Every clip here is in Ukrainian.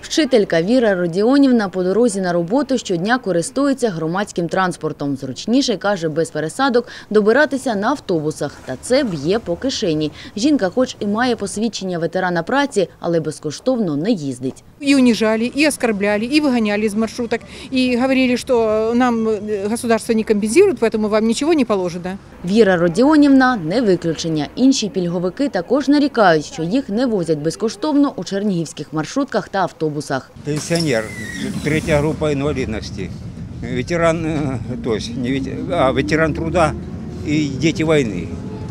Вчителька Віра Родіонівна по дорозі на роботу щодня користується громадським транспортом. Зручніше, каже, без пересадок добиратися на автобусах. Та це б'є по кишені. Жінка хоч і має посвідчення ветерана праці, але безкоштовно не їздить. И унижали, и оскорбляли, и выгоняли из маршруток, и говорили, что нам государство не компенсирует, поэтому вам ничего не положено. Віра Родіонівна – не виключення. Інші пільговики також нарікають, що їх не возять безкоштовно у чернігівських маршрутках та автобусах. Пенсионер, третья группа инвалидности, ветеран, то есть ветеран труда и дети войны.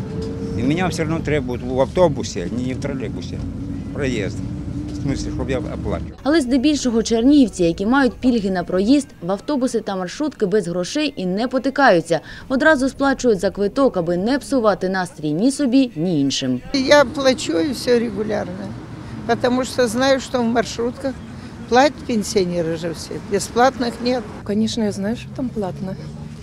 И меня все равно требуют в автобусе, не в троллейбусе, проезд. В смысле, щоб я оплачу. Але здебільшого чернігівці, які мають пільги на проїзд, в автобуси та маршрутки без грошей і не потикаються. Одразу сплачують за квиток, аби не псувати настрій ні собі, ні іншим. Я плачу и все регулярно, потому что знаю, что в маршрутках платят пенсионеры же все, бесплатных нет. Конечно, я знаю, что там платно.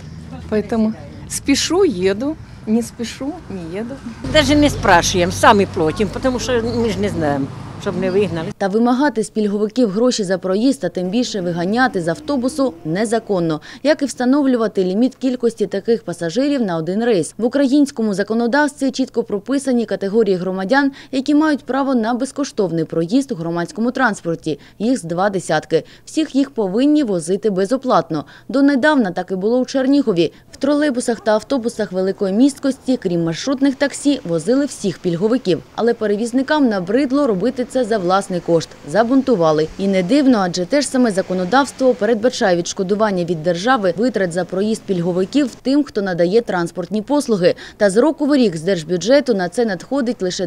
Поэтому спешу, еду, не спешу, не еду. Даже не спрашиваем, сами платим, потому что мы же не знаем, щоб не вигнали. Та вимагати з пільговиків гроші за проїзд, а тим більше виганяти з автобусу незаконно. Як і встановлювати ліміт кількості таких пасажирів на один рейс. В українському законодавстві чітко прописані категорії громадян, які мають право на безкоштовний проїзд у громадському транспорті. Їх з 20. Всіх їх повинні возити безоплатно. Донедавна так і було у Чернігові. В тролейбусах та автобусах великої місткості, крім маршрутних таксі, возили всіх пільговиків. Але перевізникам набридло робити це за власний кошт. Забунтували. І не дивно, адже те ж саме законодавство передбачає відшкодування від держави витрат за проїзд пільговиків тим, хто надає транспортні послуги. Та з року в рік з держбюджету на це надходить лише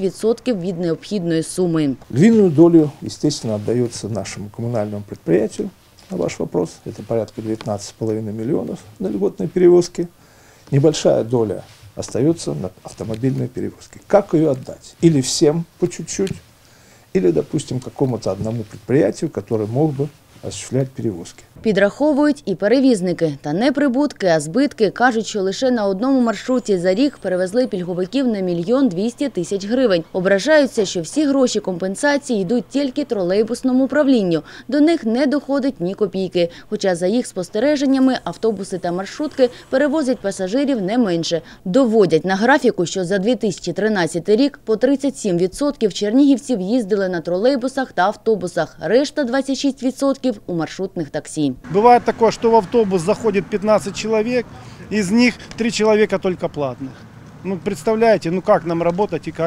20% від необхідної суми. Львиную долю, естественно, отдается нашему коммунальному предприятию, на ваш вопрос. Это порядка 19,5 миллионов на льготные перевозки. Небольшая доля остается на автомобильной перевозке. Как ее отдать? Или всем по чуть-чуть, или, допустим, какому-то одному предприятию, которое мог бы осуществлять перевозки. Підраховують і перевізники. Та не прибутки, а збитки. Кажуть, що лише на одному маршруті за рік перевезли пільговиків на 1 200 000 гривень. Ображаються, що всі гроші компенсації йдуть тільки тролейбусному управлінню. До них не доходить ні копійки. Хоча, за їх спостереженнями, автобуси та маршрутки перевозять пасажирів не менше. Доводять на графіку, що за 2013 рік по 37% чернігівців їздили на тролейбусах та автобусах. Решта 26% у маршрутних таксі. Бывает такое, что в автобус заходит 15 человек, из них 3 человека только платных. Ну, представляете, ну как нам работать и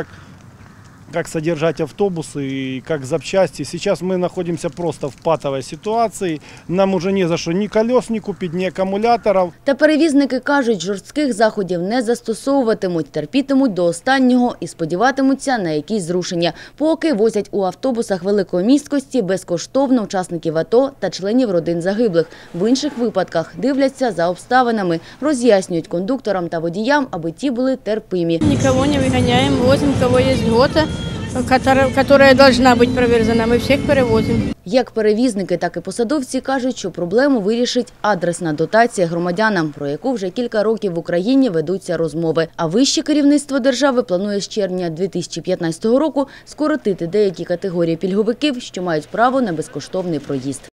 как содержать автобусы и как запчасти. Сейчас мы находимся просто в патовой ситуации. Нам уже не за что ни колес не купить, ни аккумуляторов. Та перевізники кажуть, жорстких заходів не застосовуватимуть, терпітимуть до останнього і сподіватимуться на якісь зрушення. Поки возять у автобусах великої місткості безкоштовно учасників АТО та членів родин загиблих. В інших випадках дивляться за обставинами, роз'яснюють кондукторам та водіям, аби ті були терпимі. Никого не выгоняем, возим, у кого есть льгота, которая должна быть проверена, мы всех перевозим. Як перевізники, так і посадовці кажуть, що проблему вирішить адресна дотація громадянам, про яку вже кілька років в Україні ведуться розмови. А вище керівництво держави планує з червня 2015 року скоротити деякі категорії пільговиків, що мають право на безкоштовний проїзд.